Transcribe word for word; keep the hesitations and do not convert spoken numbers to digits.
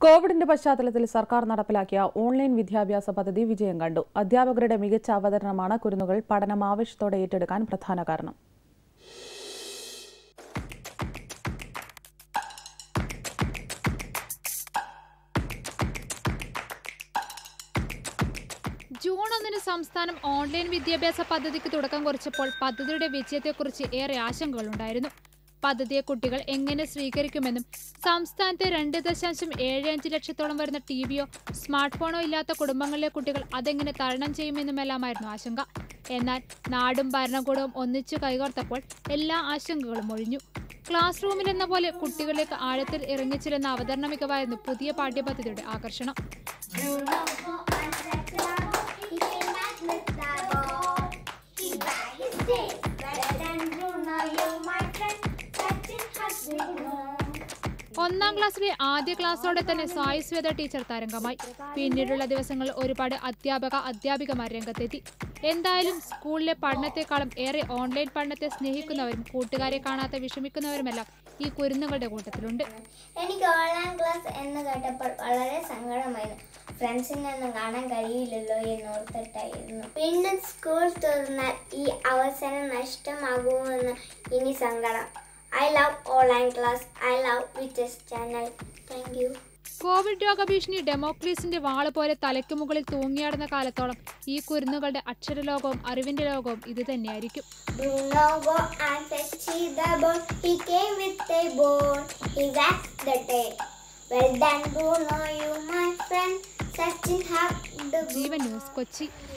കോവിഡിന്റെ പശ്ചാത്തലത്തിൽ സർക്കാർ നടപ്പിലാക്കിയ ഓൺലൈൻ വിദ്യാഭ്യാസ പദ്ധതി വിജയം കണ്ടു. അധ്യാപകരുടെ മികച്ച അവതരണമാണ് കുരുന്നുകൾ പഠനം ആവേശത്തോടെ ഏറ്റെടുക്കാൻ പ്രധാന കാരണം. ജൂൺ ഒന്നിന് സംസ്ഥാനം ഓൺലൈൻ വിദ്യാഭ്യാസ പദ്ധതിക്ക് തുടക്കം കുറിച്ചപ്പോൾ പദ്ധതിയുടെ വിജയത്തെക്കുറിച്ച് ഏറെ ആശങ്കകളുണ്ടായിരുന്നു. പദ്ധതിയെ കുട്ടികൾ എങ്ങനെ സ്വീകരിക്കുമെന്നും സംസ്ഥാനത്തെ രണ്ട് ദശാംശം ഏഴ് അഞ്ച് ലക്ഷത്തോളം വരുന്ന ടി വിയോ സ്മാർട്ട് ഫോണോ ഇല്ലാത്ത കുടുംബങ്ങളിലെ കുട്ടികൾ അതെങ്ങനെ തരണം ചെയ്യുമെന്നുമെല്ലാമായിരുന്നു ആശങ്ക. എന്നാൽ നാടും ഭരണകൂടവും ഒന്നിച്ചു കൈകോർത്തപ്പോൾ എല്ലാ ആശങ്കകളും ഒഴിഞ്ഞു. ക്ലാസ് റൂമിലെന്ന പോലെ കുട്ടികളിലേക്ക് ആഴത്തിൽ ഇറങ്ങിച്ചിരുന്ന അവതരണ മികവായിരുന്നു പുതിയ പാഠ്യപദ്ധതിയുടെ ആകർഷണം. ഒന്നാം ക്ലാസ്സിലെ ആദ്യ ക്ലാസ്സോടെ തന്നെ സായി ശ്വേത ടീച്ചർ തരംഗമായി. പിന്നീടുള്ള ദിവസങ്ങളിൽ ഒരുപാട് അധ്യാപക അധ്യാപികമാർ രംഗത്തെത്തി. എന്തായാലും സ്കൂളിലെ പഠനത്തെക്കാളും ഏറെ ഓൺലൈൻ പഠനത്തെ സ്നേഹിക്കുന്നവരും കൂട്ടുകാരെ കാണാതെ വിഷമിക്കുന്നവരുമെല്ലാം ഈ കുരുന്നുകളുടെ കൂട്ടത്തിലുണ്ട്. എനിക്ക് ഓൺലൈൻ ക്ലാസ് എന്ന് കേട്ടപ്പോൾ വളരെ സങ്കടമായിരുന്നു. ഫ്രണ്ട്സിനൊന്നും കാണാൻ കഴിയില്ലല്ലോ എന്നോർത്തിട്ടായിരുന്നു. പിന്നെ സ്കൂൾ തുറന്നാൽ ഈ അവസരം നഷ്ടമാകുമെന്ന് ഇനി സങ്കടം. I love online class. I love Witches channel. Thank you. Covid രോഗഭീഷണി ഡെമോക്ലീസിന്റെ വാള് പോലെ തലയ്ക്ക് മുകളിൽ തൂങ്ങിയാടുന്ന കാലത്തോളം ഈ കുരുന്നുകളുടെ അക്ഷരലോകവും അറിവിന്റെ ലോകവും ഇത് തന്നെയായിരിക്കും. ജീവൻ ന്യൂസ്, കൊച്ചി.